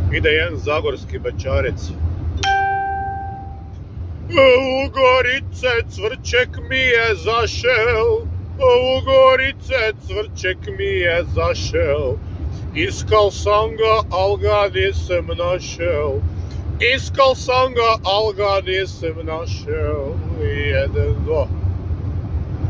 Ide jedan zagorski bećarec. U Gorice cvrček mi je zašel, u Gorice cvrček mi je zašel. Iskal sam ga, al ga nisam našel. Iskal sam ga, al ga nisam našel. 1, 2